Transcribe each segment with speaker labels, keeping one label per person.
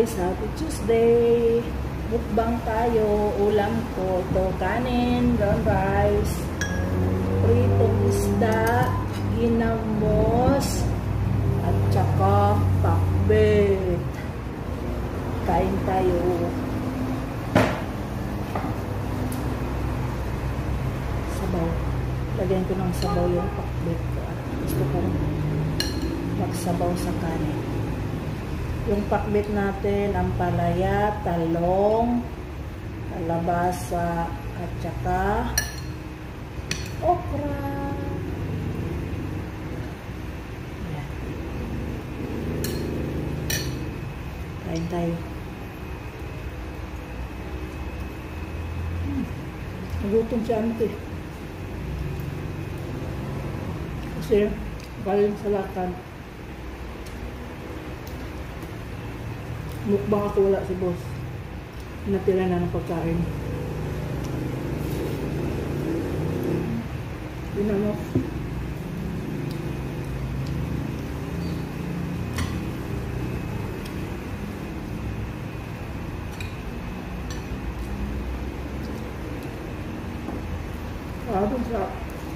Speaker 1: guys, happy Tuesday. Mukbang tayo. Ulam ko ito, kanin, brown rice, pritong isda, ginamos, at saka pakbet. Kain tayo. Sabaw. Lagyan ko ng sabaw yung pakbet ko. At gusto kong magsabaw sa kanin. Yung pakbet natin, ampalaya, talong, kalabasa, at saka okra. Ayan. Kain tayo. Nagutom si Auntie. Kasi galing sa lakan. Mukbang ako, wala si boss. Natira na ng pagkain. Yun ano. Ito sarap.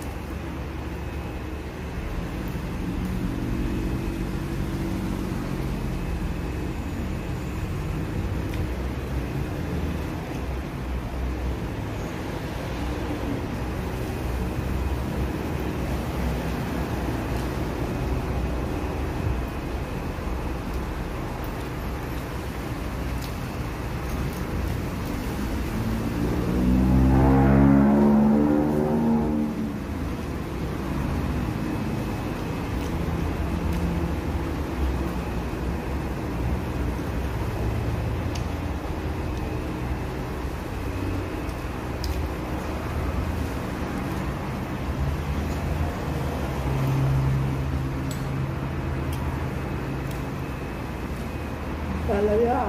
Speaker 1: Palaya.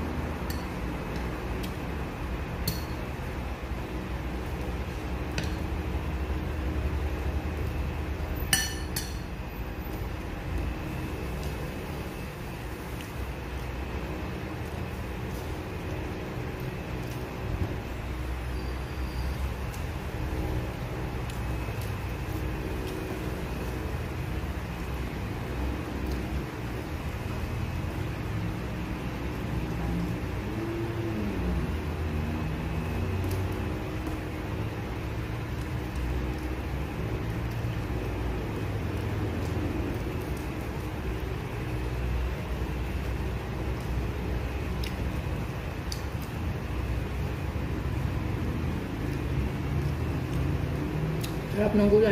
Speaker 1: Sarap ng gulay.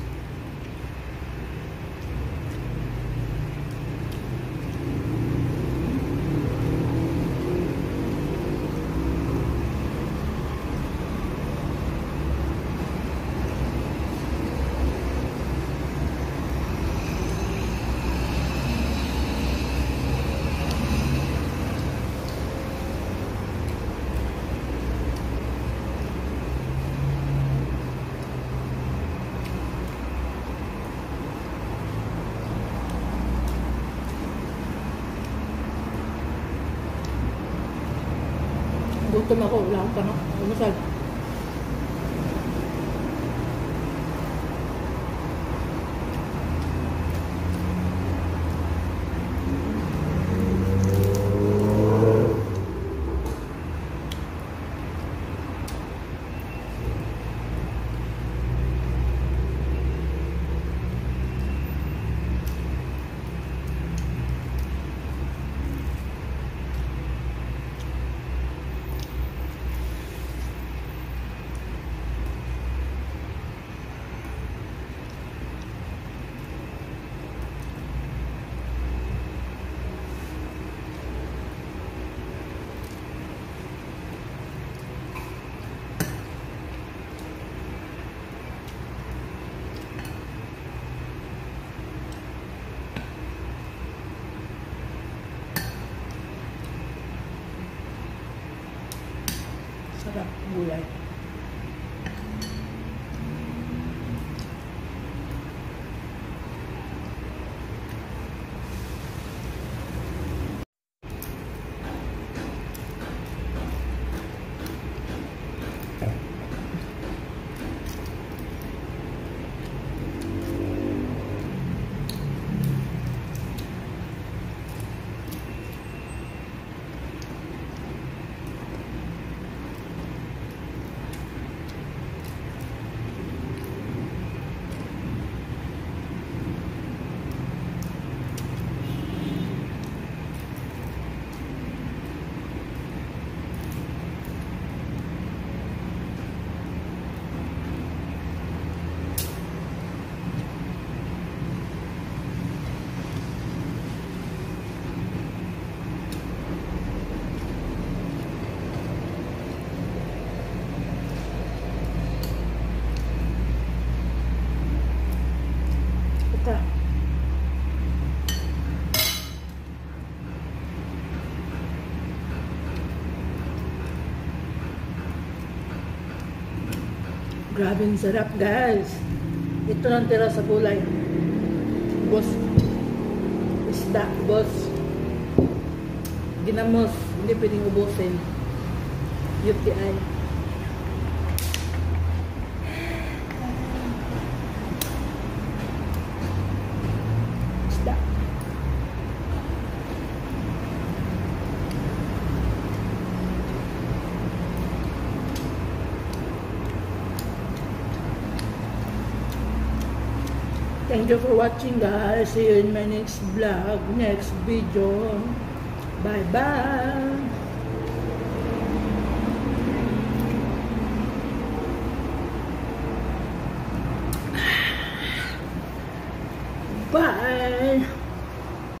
Speaker 1: Gutom ako, wala akong tanong. Umusal. Sarap gulay. Grabe ang sarap, guys. Ito nang tira sa gulay. Boss. Isda, boss. Ginamos. Hindi pwedeng ubusin. UTI. Isda. Thank you for watching, guys. See you in my next vlog, next video. Bye-bye. Bye.